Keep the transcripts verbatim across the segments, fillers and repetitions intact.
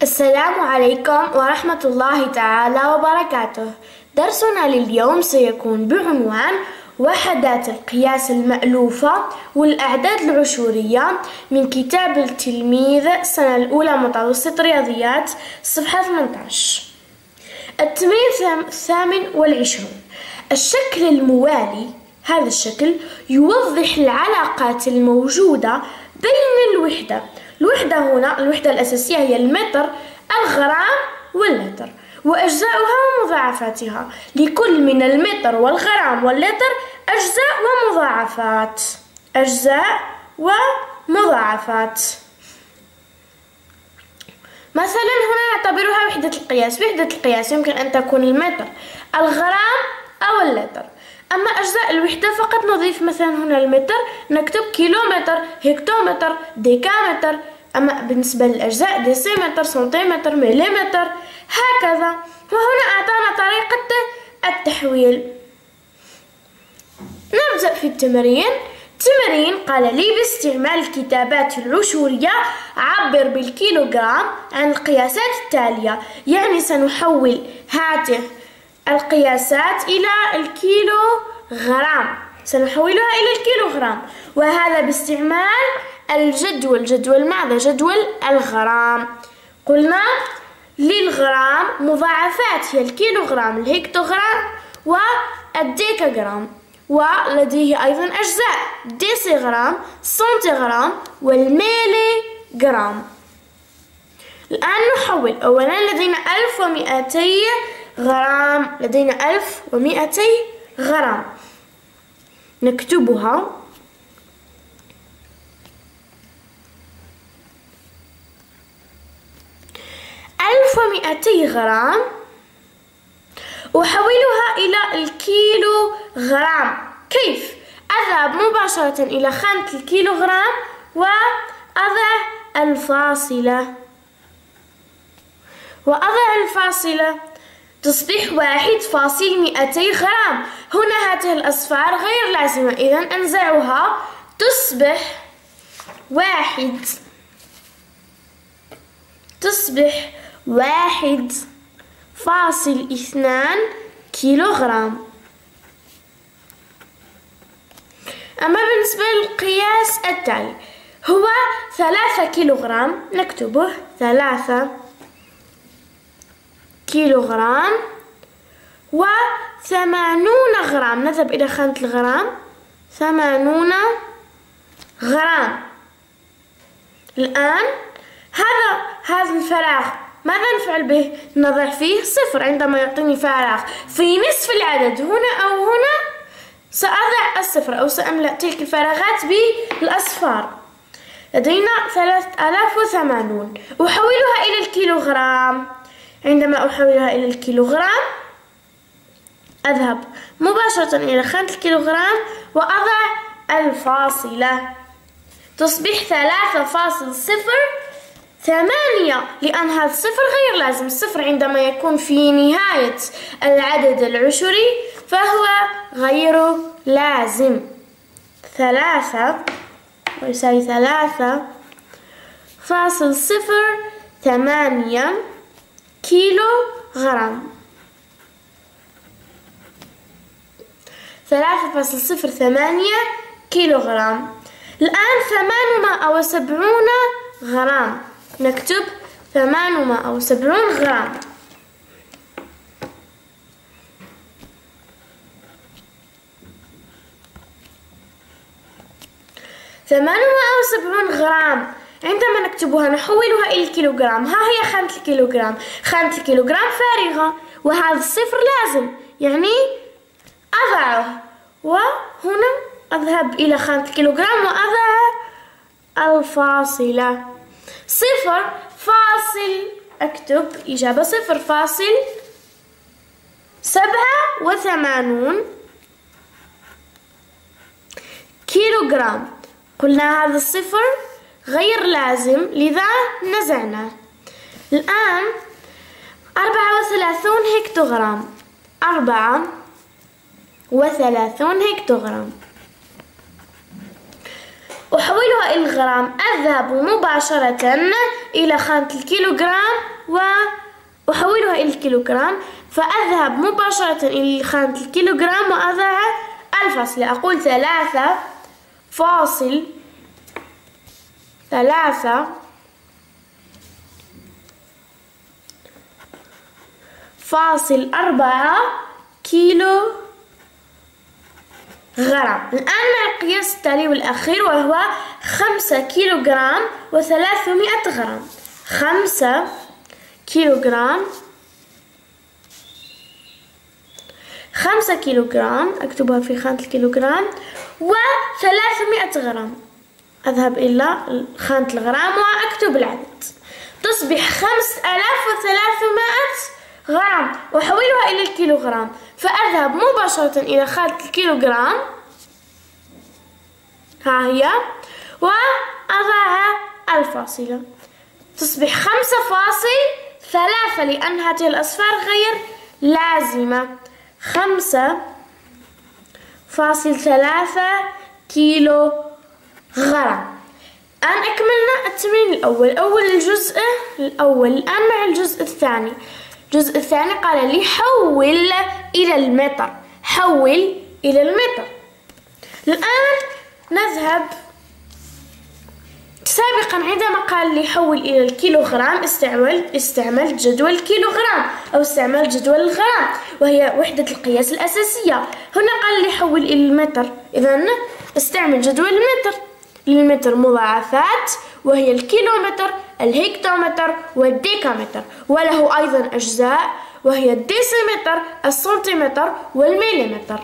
السلام عليكم ورحمة الله تعالى وبركاته. درسنا لليوم سيكون بعنوان وحدات القياس المألوفة والأعداد العشورية من كتاب التلميذ السنة الأولى متوسط رياضيات صفحة ثمانية عشر. التمرين الثامن والعشرون. الشكل الموالي، هذا الشكل يوضح العلاقات الموجودة بين الوحدة الوحدة هنا الوحدة الأساسية هي المتر، الغرام واللتر، وأجزاؤها ومضاعفاتها. لكل من المتر والغرام واللتر أجزاء ومضاعفات أجزاء ومضاعفات. مثلا هنا نعتبرها وحدة القياس. وحدة القياس يمكن أن تكون المتر، الغرام أو اللتر. أما أجزاء الوحدة فقط نضيف مثلا هنا المتر نكتب كيلومتر، هكتومتر، ديكامتر. أما بالنسبة للأجزاء ديسيمتر، سنتيمتر، مليمتر، هكذا. وهنا أعطانا طريقة التحويل. نبدأ في التمرين. تمرين قال لي باستعمال الكتابات العشورية عبر بالكيلوغرام عن القياسات التالية. يعني سنحول هاته القياسات إلى الكيلو غرام، سنحولها إلى الكيلوغرام، وهذا باستعمال الجدول. جدول ماذا؟ جدول الغرام. قلنا للغرام مضاعفات هي الكيلوغرام، الهكتوغرام والديكاغرام، ولديه أيضا أجزاء ديسيغرام، سنتيغرام والميليغرام. الآن نحول. أولا لدينا ألف ومئتي غرام، لدينا ألف ومئتي غرام، نكتبها. ألف ومئتي غرام أحولها إلى الكيلو غرام. كيف؟ أذهب مباشرة إلى خانة الكيلو غرام وأضع الفاصلة وأضع الفاصلة تصبح واحد فاصل مئتي غرام. هنا هذه الأصفار غير لازمة، إذن أنزعها تصبح واحد تصبح واحد فاصل اثنان كيلوغرام. أما بالنسبة للقياس التالي هو ثلاثة كيلوغرام، نكتبه ثلاثة كيلوغرام وثمانون غرام. نذهب إلى خانة الغرام، ثمانون غرام. الآن هذا هذا الفراغ ماذا نفعل به؟ نضع فيه صفر عندما يعطيني فراغ في نصف العدد هنا أو هنا، سأضع الصفر أو سأملأ تلك الفراغات بالأصفار. لدينا ثلاثة آلاف وثمانون. أحولها إلى الكيلوغرام. عندما أحولها إلى الكيلوغرام أذهب مباشرة إلى خانة الكيلوغرام وأضع الفاصلة، تصبح ثلاثة فاصل صفر ثمانية، لأن هذا الصفر غير لازم. الصفر عندما يكون في نهاية العدد العشري فهو غير لازم. ثلاثة ويساوي ثلاثة فاصل صفر ثمانية كيلو غرام. ثلاثة فاصل صفر ثمانية كيلو غرام. الآن ثمانمائة وسبعون غرام، نكتب ثمانمائة وسبعون غرام. ثمانمائة وسبعون غرام عندما نكتبها نحولها إلى الكيلوغرام. ها هي خانة الكيلوغرام. خانة الكيلوغرام فارغة وهذا الصفر لازم، يعني أضعه. وهنا أذهب إلى خانة الكيلوغرام وأضع الفاصلة. صفر فاصل أكتب إجابة صفر فاصل سبعة وثمانون كيلوغرام. قلنا هذا الصفر غير لازم لذا نزعناه. الآن أربعة وثلاثون هكتوغرام. أربعة وثلاثون هكتوغرام أحولها إلى الغرام. أذهب مباشرة إلى خانة الكيلوغرام وأحولها إلى الكيلوغرام، فأذهب مباشرة إلى خانة الكيلوغرام وأضع الفاصلة. أقول ثلاثة فاصل ثلاثة فاصل أربعة كيلو غرام. الآن مع القياس التالي والأخير وهو خمسة كيلو جرام وثلاثمائة غرام. خمسة كيلو جرام خمسة كيلو جرام، أكتبها في خانة الكيلو جرام، وثلاثمائة غرام. أذهب إلى خانة الغرام وأكتب العدد، تصبح خمسة آلاف وثلاثمائة غرام. وأحولها إلى الكيلوغرام، فأذهب مباشرة إلى خانة الكيلوغرام، ها هي، وأضع الفاصلة، تصبح خمسة فاصل ثلاثة لأن هذه الأصفار غير لازمة. خمسة فاصل ثلاثة كيلو غرام. الآن أكملنا التمرين الأول، أول الجزء الأول. الآن مع الجزء الثاني. الجزء الثاني قال لي حول إلى المتر، حول إلى المتر. الآن نذهب، سابقا عندما قال لي حول إلى الكيلوغرام استعملت استعملت جدول الكيلوغرام أو استعملت جدول الغرام وهي وحدة القياس الأساسية. هنا قال لي حول إلى المتر، إذن استعمل جدول المتر. للمتر مضاعفات وهي الكيلومتر، الهكتومتر والديكامتر، وله أيضا أجزاء وهي الديسيمتر، السنتيمتر والمليمتر.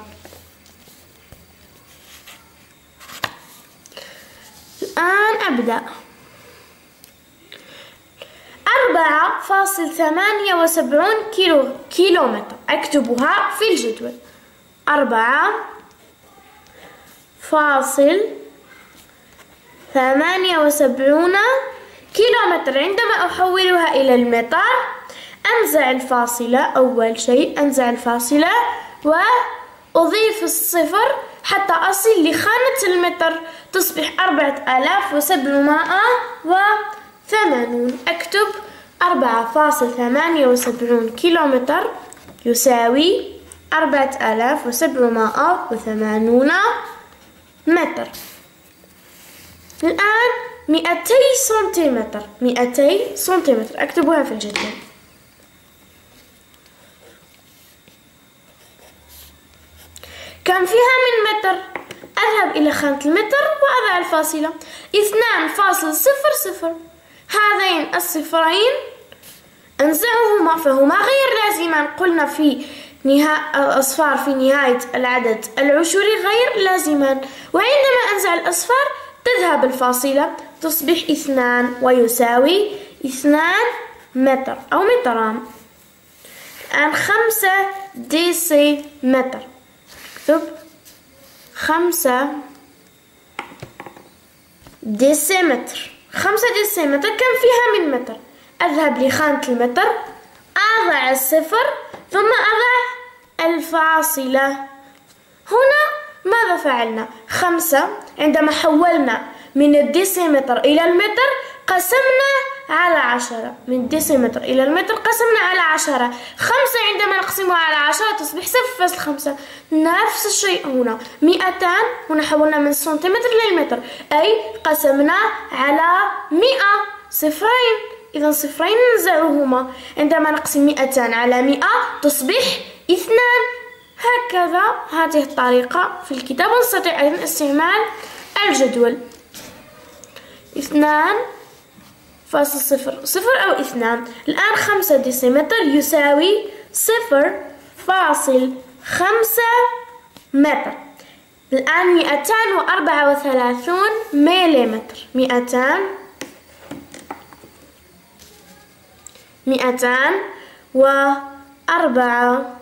الآن أبدأ. أربعة فاصل ثمانية وسبعون كيلو كيلومتر، أكتبها في الجدول. أربعة فاصل ثمانية وسبعون كيلومتر. عندما أحولها إلى المتر أنزع الفاصلة، أول شيء أنزع الفاصلة وأضيف الصفر حتى أصل لخانة المتر، تصبح أربعة آلاف وسبعمائة وثمانون. أكتب أربعة فاصل ثمانية وسبعون كيلومتر يساوي أربعة آلاف وسبعمائة وثمانون متر. الآن مئتي سنتيمتر، مئتي سنتيمتر، أكتبها في الجدول. كم فيها من متر؟ أذهب إلى خانة المتر وأضع الفاصلة، اثنان فاصل صفر صفر. هذين الصفرين أنزعهما فهما غير لازمان. قلنا في نهاية الأصفار في نهاية العدد العشري غير لازمان، وعندما أنزع الأصفار تذهب الفاصلة، تصبح اثنان ويساوي اثنان متر أو متران. الآن خمسة ديسيمتر، اكتب خمسة ديسيمتر. خمسة ديسيمتر كم فيها من متر؟ أذهب لخانة المتر، أضع الصفر ثم أضع الفاصلة. هنا ماذا فعلنا؟ خمسة عندما حولنا من الديسيمتر إلى المتر قسمنا على عشرة، من الديسيمتر إلى المتر قسمنا على عشرة. خمسة عندما نقسمها على عشرة تصبح صفر فاصل خمسة. نفس الشيء هنا، مئتان هنا حولنا من السنتيمتر للمتر، أي قسمنا على مئة، صفرين، إذا صفرين ننزعهما. عندما نقسم مئتان على مئة تصبح اثنان. هكذا هذه الطريقة في الكتاب. نستطيع أيضا استعمال الجدول. اثنان فاصل صفر صفر أو اثنان. الآن خمسة ديسيمتر يساوي صفر فاصل خمسة متر. الآن مئتان وأربعة وثلاثون مليمتر. مئتان مئتان وأربعة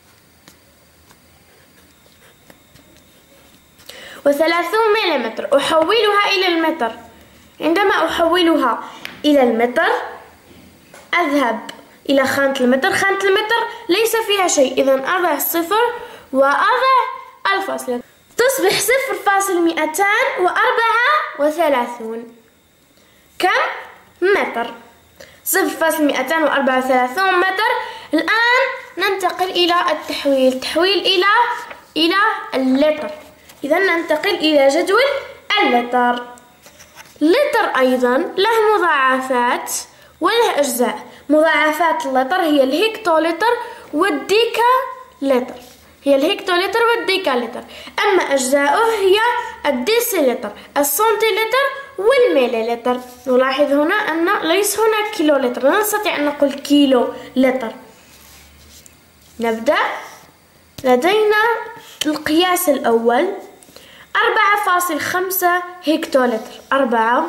وثلاثون مليمتر. أحولها إلى المتر. عندما أحولها إلى المتر أذهب إلى خانة المتر. خانة المتر ليس فيها شيء، إذن أضع الصفر وأضع الفاصلة، تصبح تصبح صفر فاصل مئتان وأربعة وثلاثون. كم؟ متر. صفر فاصل مئتان وأربعة وثلاثون متر. الآن ننتقل إلى التحويل، تحويل إلى إلى اللتر. إذا ننتقل إلى جدول اللتر. اللتر أيضا له مضاعفات وله أجزاء. مضاعفات اللتر هي الهكتولتر والديكا لتر، هي الهكتولتر والديكالتر. أما أجزاؤه هي الديسيلتر، السنتيلتر والميليلتر. نلاحظ هنا أن ليس هناك كيلولتر، لا نستطيع أن نقول كيلو لتر. نبدأ. لدينا القياس الأول أربعة فاصل خمسة هكتولتر. أربعة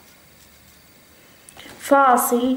فاصل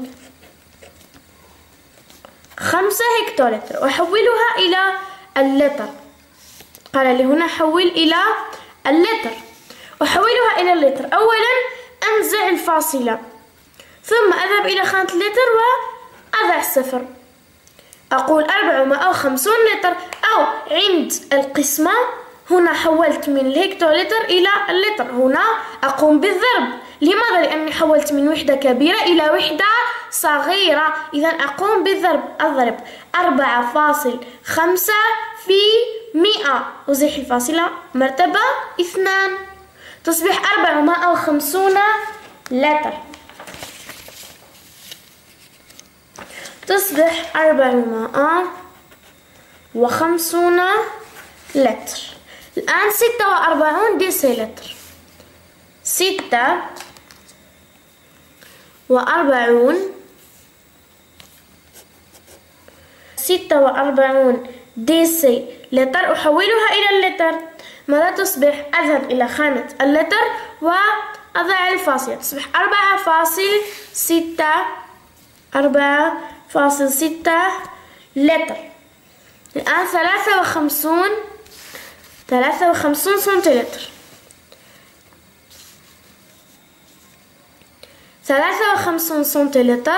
خمسة هكتولتر. أحولها إلى اللتر. قال لي هنا حول إلى اللتر. أحولها إلى اللتر. أولا أنزع الفاصلة، ثم أذهب إلى خانة اللتر وأضع صفر. أقول أربعمائة وخمسون لتر، أو عند القسمة هنا حولت من الهكتولتر إلى اللتر. هنا أقوم بالضرب. لماذا؟ لأني حولت من وحدة كبيرة إلى وحدة صغيرة. إذا أقوم بالضرب. أضرب أربعة فاصل خمسة في مئة، أزيح الفاصلة مرتبة اثنان، تصبح أربعمائة وخمسون لتر. تصبح أربعمائة وخمسون لتر. الآن ستة وأربعون ديسيلتر. ستة وأربعون ستة وأربعون ديسي لتر. أحولها إلى اللتر. ماذا تصبح؟ أذهب إلى خانة اللتر وأضع الفاصلة، تصبح أربعة فاصل ستة أربعة فاصل ستة لتر. الآن ثلاثة وخمسون ثلاثة وخمسون سنتيلتر. ثلاثة وخمسون سنتيلتر.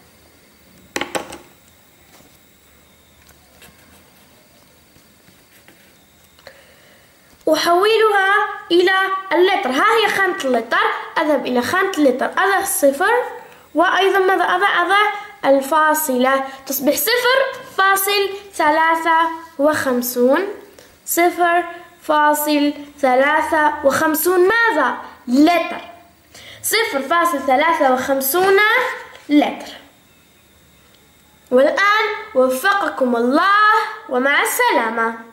أحولها إلى اللتر. ها هي خانة اللتر. أذهب إلى خانة اللتر، أضع الصفر، وأيضا ماذا أضع؟ أضع الفاصلة، تصبح صفر فاصل ثلاثة وخمسون. صفر فاصل ثلاثة وخمسون ماذا؟ لتر. صفر فاصل ثلاثة وخمسون لتر. والآن وفقكم الله ومع السلامة.